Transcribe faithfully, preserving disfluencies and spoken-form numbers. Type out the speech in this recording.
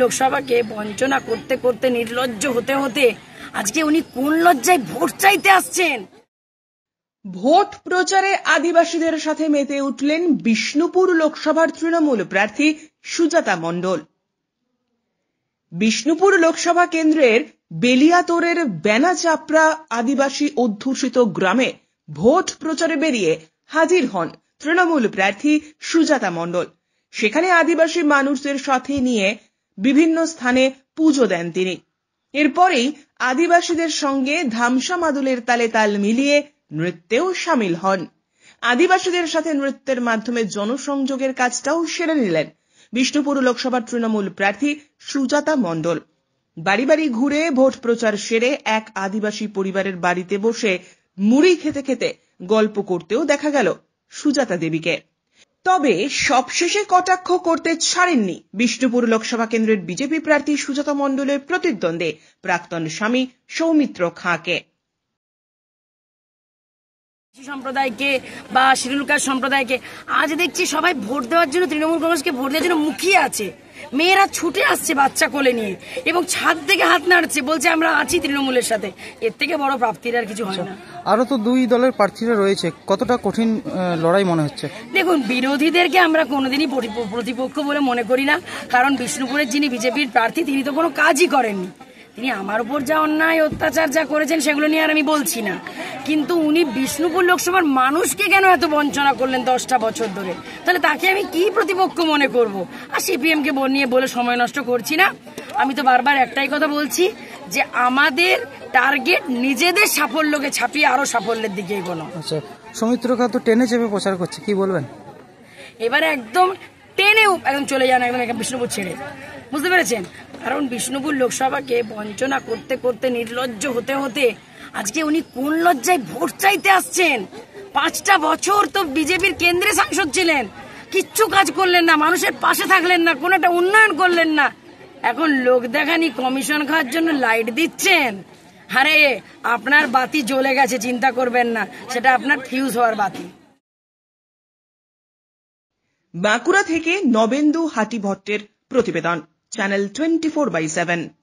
লোকসভাকে বঞ্চনা করতে করতে নির্লজ্জ হতে হতে আজকে উনি কোন লজ্জায় ভোট চাইতে আসছেন? ভোট প্রচারে আদিবাসীদের সাথে মেতে উঠলেন বিষ্ণুপুর লোকসভার তৃণমূল প্রার্থী সুজাতা মণ্ডল। বিষ্ণুপুর লোকসভা কেন্দ্রের বেলিয়াতোরের বেনাচাপড়া আদিবাসী অধ্যুষিত গ্রামে ভোট প্রচারে বেরিয়ে হাজির হন তৃণমূল প্রার্থী সুজাতা মণ্ডল। সেখানে আদিবাসী মানুষদের সাথে নিয়ে বিভিন্ন স্থানে পুজো দেন তিনি। এরপরেই আদিবাসীদের সঙ্গে ধামসা মাদলের তালে তাল মিলিয়ে নৃত্যেও সামিল হন। আদিবাসীদের সাথে নৃত্যের মাধ্যমে জনসংযোগের কাজটাও সেরে নিলেন বিষ্ণুপুর লোকসভার তৃণমূল প্রার্থী সুজাতা মণ্ডল। বাড়ি বাড়ি ঘুরে ভোট প্রচার সেরে এক আদিবাসী পরিবারের বাড়িতে বসে মুড়ি খেতে খেতে গল্প করতেও দেখা গেল সুজাতা দেবীকে। তবে সবশেষে কটাক্ষ করতে ছাড়েননি বিষ্ণুপুর লোকসভা কেন্দ্রের বিজেপি প্রার্থী সুজাতা মণ্ডলের প্রতিদ্বন্দ্বী প্রাক্তন স্বামী সৌমিত্র খাঁকে। সম্প্রদায়কে বা শিডিউল সম্প্রদায়কে আজ দেখছি সবাই ভোট দেওয়ার জন্য তৃণমূল কংগ্রেসকে ভোট দেওয়ার জন্য মুখিয়ে আছে। মেয়েরা ছুটে আসছে বাচ্চা কোলে নিয়ে এবং ছাদ থেকে হাত নাড়ছে, বলছে আমরা আছি তৃণমূলের সাথে। এর থেকে বড় প্রাপ্তির আর কিছু হয় না। আরো তো দুই দলের প্রার্থীরা রয়েছে, কতটা কঠিন লড়াই মনে হচ্ছে? দেখুন, বিরোধীদেরকে আমরা কোনোদিনই প্রতিপক্ষ বলে মনে করি না, কারণ বিষ্ণুপুরের যিনি বিজেপির প্রার্থী তিনি তো কোনো কাজই করেননি। তিনি আমার উপর যা অন্যায় অত্যাচার যা করেছেন সেগুলো নিয়ে আর আমি বলছি না, কিন্তু উনি বিষ্ণুপুর লোকসভার মানুষকে কেন এত বঞ্চনা করলেন দশটা বছর ধরে, তাহলে তাকে আমি কি প্রতিপক্ষ মনে করব? আর সিপিএম কে নিয়ে বলে সময় নষ্ট করছি না। আমি তো বারবার একটাই কথা বলছি যে আমাদের টার্গেট নিজেদের সাফল্যকে ছাপিয়ে আরো সাফল্যের দিকে এগোনো। আচ্ছা, সৌমিত্র খাঁ তো টেনে চেপে প্রচার করছে, কি বলবেন? এবারে একদম টেনে একদম চলে যান একদম বিষ্ণুপুর ছেড়ে, বুঝতে পেরেছেন? কারণ বিষ্ণুপুর লোকসভাকে বঞ্চনা করতে করতে নির্লজ্জ হতে হতে আজকে উনি কোন লজ্জায় ভোট চাইতে আসছেন? পাঁচটা বছর তো বিজেপির কেন্দ্রে সাংসদ ছিলেন, কিচ্ছু কাজ করলেন না, মানুষের পাশে থাকলেন না, কোন একটা উন্নয়ন করলেন না। এখন লোক দেখানি কমিশন খাওয়ার জন্য লাইট দিচ্ছেন। আরে আপনার বাতি জ্বলে গেছে, চিন্তা করবেন না, সেটা আপনার ফিউজ হওয়ার বাতি। বাঁকুড়া থেকে নবেন্দু হাটি ভট্টের প্রতিবেদন, channel twenty four by seven.